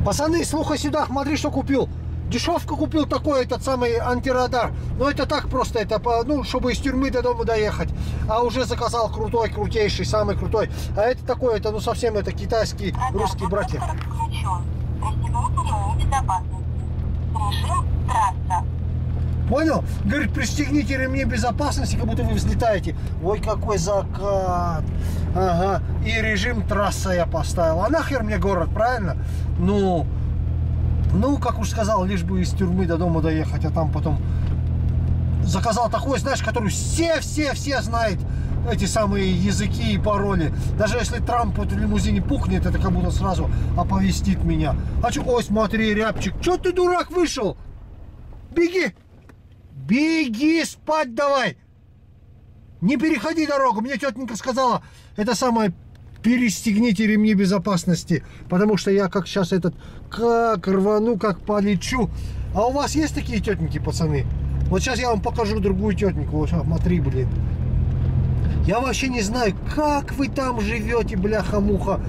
Пацаны, слухай сюда, смотри, что купил. Дешевку купил такой, этот самый антирадар. Но это так просто, это, ну, чтобы из тюрьмы до дома доехать. А уже заказал крутой, крутейший, самый крутой. А это такой, это, ну, совсем это китайские, русские братья. Понял? Говорит, пристегните ремни безопасности, как будто вы взлетаете. Ой, какой закат. Ага. И режим трасса я поставил. А нахер мне город, правильно? Ну, как уж сказал, лишь бы из тюрьмы до дома доехать, а там потом заказал такой, знаешь, который все знают, эти самые языки и пароли. Даже если Трамп в лимузине пухнет, это как будто сразу оповестит меня. А что, ой, смотри, рябчик, что ты, дурак, вышел? Беги! Беги спать давай! Не переходи дорогу. Мне тетенька сказала, это самое, перестегните ремни безопасности. Потому что я как сейчас как рвану, как полечу. А у вас есть такие тетеньки, пацаны? Вот сейчас я вам покажу другую тетеньку. Вот смотри, блин. Я вообще не знаю, как вы там живете, бляха-муха.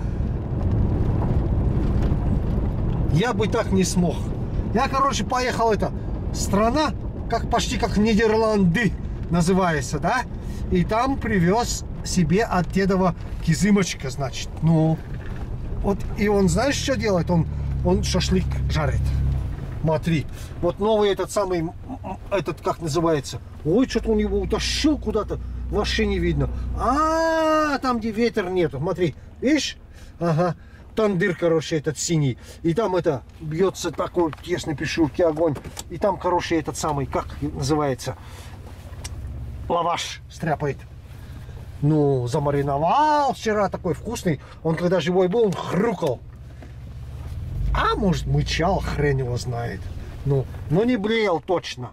Я бы так не смог. Я, короче, поехал, страна, почти как Нидерланды называется, да? И там привез себе от дедова кизымочка, значит. Ну, вот, и он, знаешь, что делает? Он шашлык жарит. Смотри, вот новый как называется? Ой, что-то он его утащил куда-то, вообще не видно. Там, где ветер нету, смотри, видишь? Ага, тандыр, короче, этот синий. И там бьется такой тесный пешурки огонь. И там, короче, как называется? Лаваш стряпает. Ну, замариновал вчера, такой вкусный. Он, когда живой был, он хрюкал. А может, мычал, хрен его знает. Ну, но не блеял точно.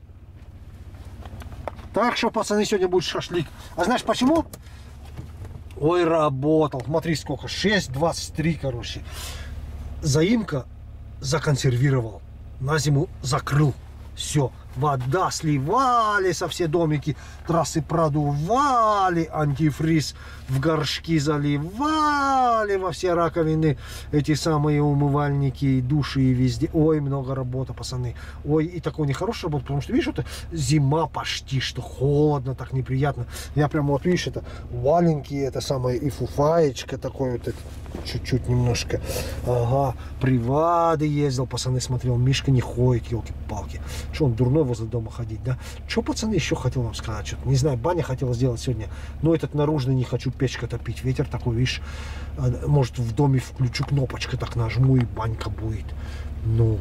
Так что, пацаны, сегодня будет шашлык. А знаешь почему? Ой, работал. Смотри, сколько. 6,23, короче. Заимка законсервировал. На зиму закрыл. Все. Вода сливали со все домики, трассы продували, антифриз в горшки заливали во все раковины, эти самые умывальники, души и везде. Ой, много работы, пацаны. Ой, и такой нехорошая работа, потому что, видишь, это зима почти, что холодно, так неприятно. Я прям вот, видишь, валенки, это самое, и фуфаечка такой вот, чуть-чуть немножко. Ага, привады ездил, пацаны, смотрел, Мишка не ходит, елки-палки. Что он дурной возле дома ходить, да? Что, пацаны, еще хотел вам сказать? Что-то, не знаю, баня хотела сделать сегодня, но наружный не хочу, печка топить. Ветер такой, видишь, может, в доме включу кнопочку, так нажму, и банька будет. Ну.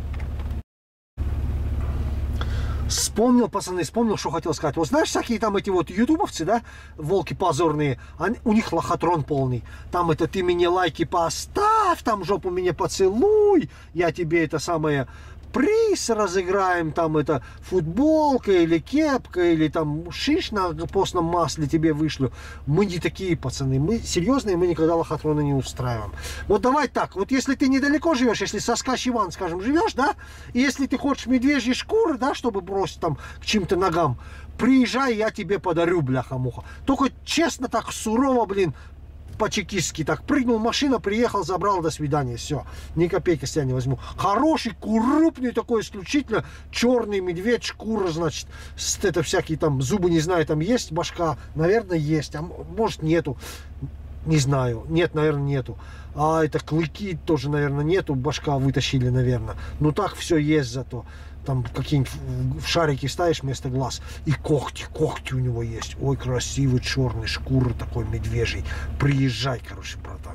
Вспомнил, пацаны, что хотел сказать. Вот знаешь, всякие там эти вот ютубовцы, да, волки позорные, у них лохотрон полный. Там ты мне лайки поставь, там жопу мне поцелуй, я тебе приз разыграем, там футболка или кепка, или там шиш на постном масле тебе вышлю. Мы не такие, пацаны, мы серьезные, мы никогда лохотрона не устраиваем. Вот давай так, вот если ты недалеко живешь, если Саскачеван, скажем, живешь, да, и если ты хочешь медвежьи шкуры, да, чтобы бросить там к чьим-то ногам, приезжай, я тебе подарю, бляха-муха. Только честно так, сурово, блин, по-чекистски так. Прыгнул машина, приехал, забрал, до свидания. Все. Ни копейки с тебя не возьму. Хороший, крупный такой, исключительно черный медведь, шкура, значит, всякие там зубы, не знаю, там есть башка? Наверное, есть. А может, нету. Не знаю. Нет, наверное, нету. А клыки тоже, наверное, нету. Башка вытащили, наверное. Ну так все есть зато. Там какие-нибудь в шарики ставишь вместо глаз. И когти у него есть. Ой, красивый, черный, шкура такой медвежий. Приезжай, короче, братан.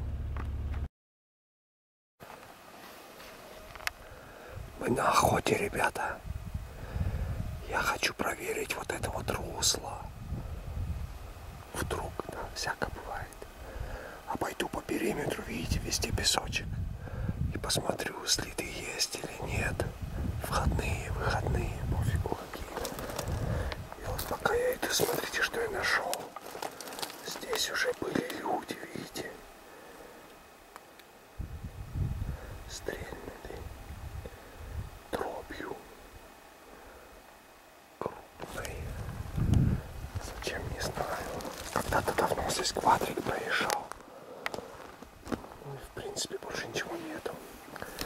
Мы на охоте, ребята. Я хочу проверить вот это вот русло. Вдруг, да, всяко бывает. Обойду по периметру, видите, везде песочек. И посмотрю, следы есть или нет. Входные, выходные, пофигу какие. И вот пока я иду, смотрите, что я нашел. Здесь уже были люди, видите. Стрельнули дробью крупной. Зачем, не знаю. Когда-то давно здесь квадрик проезжал. Ну и в принципе больше ничего нету.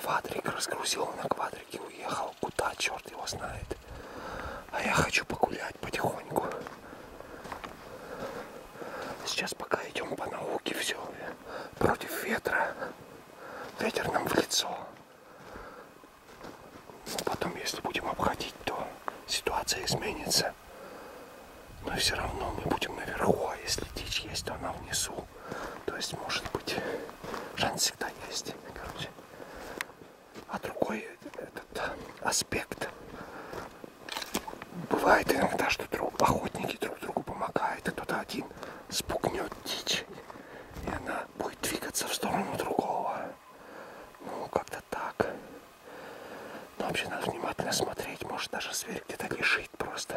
квадрик, разгрузил на квадрике, уехал. Куда, черт его знает. А я хочу погулять потихоньку. Сейчас пока идем по науке, все против ветра. Ветер нам в лицо. Но потом, если будем обходить, то ситуация изменится. Но все равно мы будем наверху, а если дичь есть, то она внизу. То есть, может быть, шанс всегда есть. Короче. А другой этот аспект. Бывает иногда, что охотники друг другу помогают, и кто-то один спугнет дичь, и она будет двигаться в сторону другого. Ну, как-то так. Но вообще надо внимательно смотреть, может даже зверь где-то лежит просто.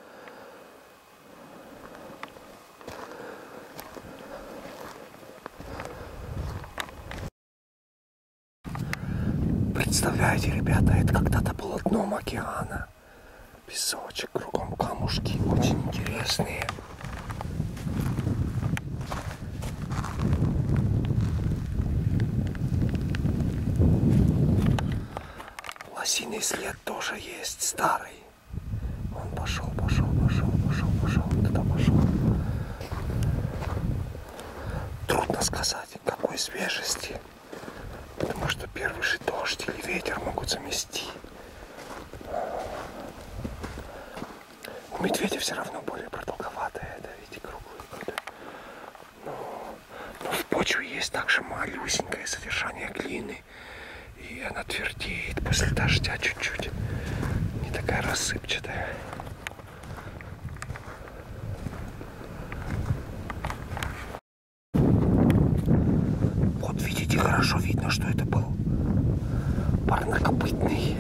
Представляете, ребята, это когда-то было дном океана. Песочек, кругом камушки, очень интересные. Лосиный след тоже есть, старый. Он пошел, туда пошел. Трудно сказать, какой свежести. Потому что первый же дождь или ветер могут замести. У медведя все равно более продолговатая, да, видите, круглый. Но в почве есть также малюсенькое содержание глины. И она твердеет после дождя чуть-чуть. Не такая рассыпчатая. Вот видите, хорошо видно, что это был парнокопытный.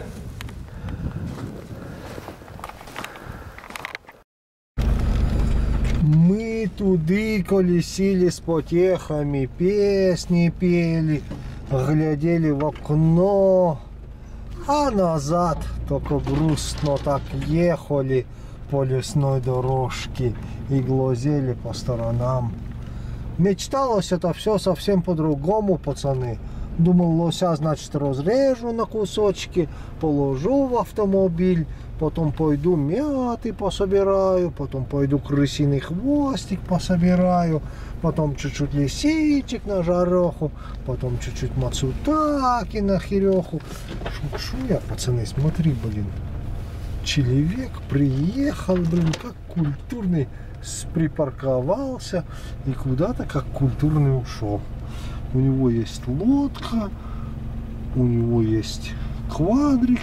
Мы туды колесили с потехами, песни пели, глядели в окно, а назад только грустно так ехали по лесной дорожке и глазели по сторонам. Мечталось это все совсем по-другому, пацаны. Думал, лося, значит, разрежу на кусочки, положу в автомобиль, потом пойду мяты пособираю, потом пойду крысиный хвостик пособираю, потом чуть-чуть лисичек на жареху, потом чуть-чуть мацутаки на хереху. Шучу я, пацаны, смотри, блин. Человек приехал, блин, как культурный, припарковался и куда-то как культурный ушел. У него есть лодка, у него есть квадрик,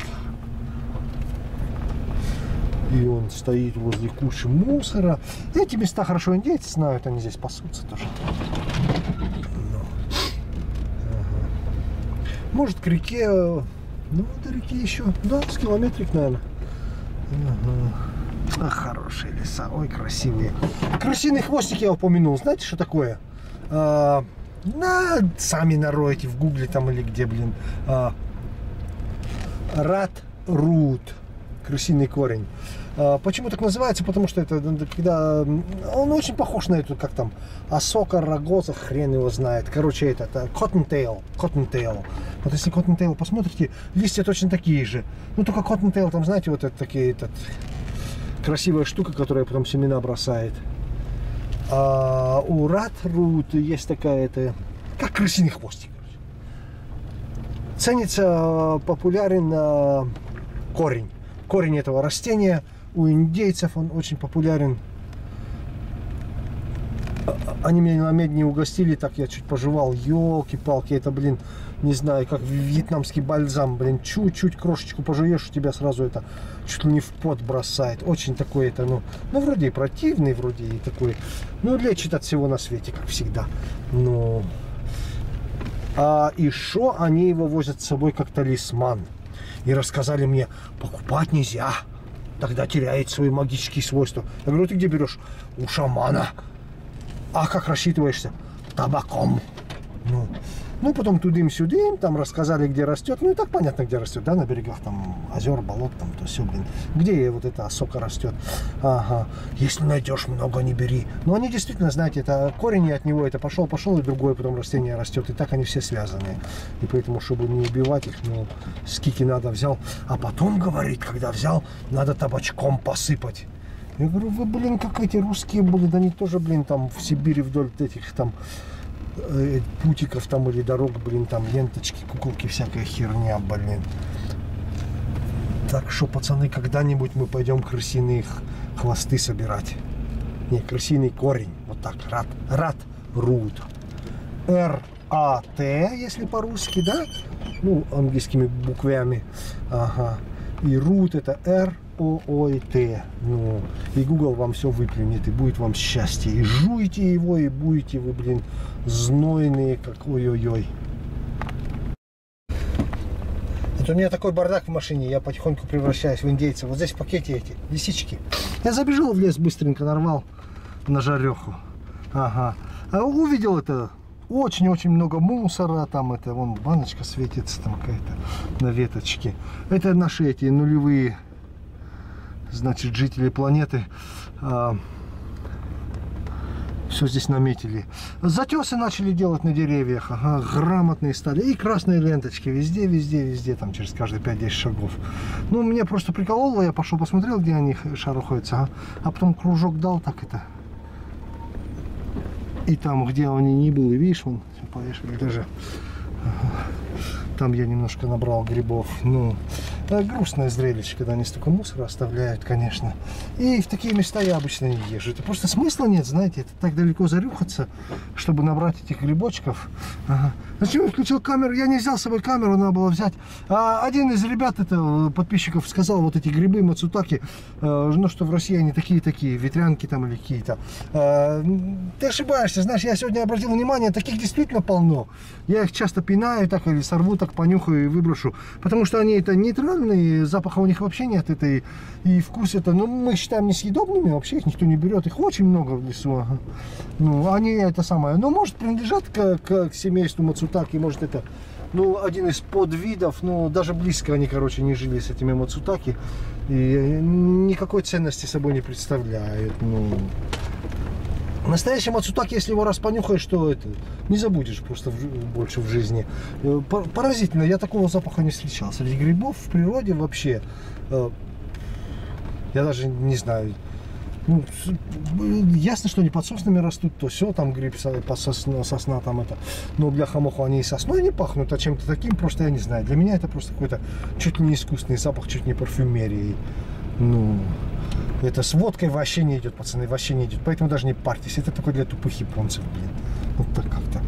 и он стоит возле кучи мусора. Эти места хорошо индейцы знают, они здесь пасутся тоже. Может, к реке, ну, до реки еще, да, с километрик, наверное. Ах, хорошие леса, ой, красивые. Крысиный хвостик я упомянул, знаете, что такое? Сами наройте в гугле там или где, блин. Рат-рут. Крысиный корень. Почему так называется? Потому что это когда... Он очень похож на эту, как там, осока, рогоза, хрен его знает. Короче, это cottontail. Вот если cottontail посмотрите, листья точно такие же. Ну, только cottontail, там, знаете, вот это такие, красивая штука, которая потом семена бросает. А у рат-рут есть такая, как крысиный хвостик. Ценится, популярен корень. Корень этого растения у индейцев, он очень популярен. Они меня на медне угостили, так я чуть пожевал. Ёлки-палки, это, блин, не знаю, как вьетнамский бальзам, блин, чуть-чуть крошечку пожуешь, у тебя сразу это чуть ли не в пот бросает. Очень такой это, ну вроде и противный, вроде и такой, ну, лечит от всего на свете, как всегда. Ну, а еще они его возят с собой как талисман. И рассказали мне, покупать нельзя, тогда теряет свои магические свойства. Я говорю, ты где берешь? У шамана. А как рассчитываешься? Табаком. Ну, потом тудым-сюдым, там рассказали, где растет. Ну, и так понятно, где растет, да, на берегах там озер, болот, там, то все, блин. Где вот эта осока растет? Ага, если найдешь много, не бери. Но они действительно, знаете, это корень от него, это пошел, и другое потом растение растет. И так они все связаны. И поэтому, чтобы не убивать их, ну, скики надо взял. А потом, говорит, когда взял, надо табачком посыпать. Я говорю, вы, блин, как эти русские были, да они тоже, блин, там в Сибири вдоль этих там путиков там или дорог, блин, там ленточки, куколки, всякая херня, блин. Так что, пацаны, когда-нибудь мы пойдем крысиные хвосты собирать. Не, крысиный корень, вот так, рут. R-A-T, если по-русски, да? Ну, английскими буквами. Ага. И рут это R-O-O-T. Ну, и Google вам все выплюнет, и будет вам счастье. И жуйте его, и будете вы, блин, знойные, как ой-ой-ой. Это у меня такой бардак в машине, я потихоньку превращаюсь в индейца. Вот здесь в пакете эти лисички. Я забежал в лес, быстренько нарвал на жареху. Ага. А увидел это. Очень-очень много мусора, там это, вон баночка светится там какая-то на веточке. Это наши эти нулевые, значит, жители планеты. Все здесь наметили. Затесы начали делать на деревьях, ага, грамотные стали. И красные ленточки везде, там через каждые 5-10 шагов. Ну, мне просто прикололо, я пошел посмотрел, где они шарахаются, ага. А потом кружок дал, так это. И там, где они не были, видишь, вон, повешали даже. Там я немножко набрал грибов. Ну, грустное зрелище, когда они столько мусора оставляют, конечно. И в такие места я обычно не езжу. Это просто смысла нет, знаете, это так далеко зарюхаться, чтобы набрать этих грибочков. Ага. Зачем я включил камеру? Я не взял с собой камеру, надо было взять. А один из ребят, это подписчиков, сказал, вот эти грибы мацутаки, ну что в России они такие, ветрянки там или какие-то. Ты ошибаешься, знаешь, я сегодня обратил внимание, таких действительно полно. Я их часто пинаю так или сорву, так понюхаю и выброшу. Потому что они это нейтральные, запаха у них вообще нет, это и вкус это, ну, мы считаем несъедобными, вообще их никто не берет, их очень много в лесу. Ага. Ну, они это самое, ну, может, принадлежат к семейству мацутаки, может, это, ну, один из подвидов, но даже близко они, короче, не жили с этими мацутаки, и никакой ценности собой не представляют, ну. Настоящий мацутаки, если его раз понюхаешь, то это не забудешь просто больше в жизни. Поразительно, я такого запаха не встречал. Среди грибов в природе вообще, я даже не знаю. Ну, ясно, что они под соснами растут, то все, там гриб, сосна там это. Но бляха-муха, они и сосной не пахнут, а чем-то таким, просто я не знаю. Для меня это просто какой-то чуть ли не искусственный запах, чуть не парфюмерии. Ну, это с водкой вообще не идет, пацаны, вообще не идет. Поэтому даже не парьтесь. Это только для тупых японцев, блин. Вот так как-то.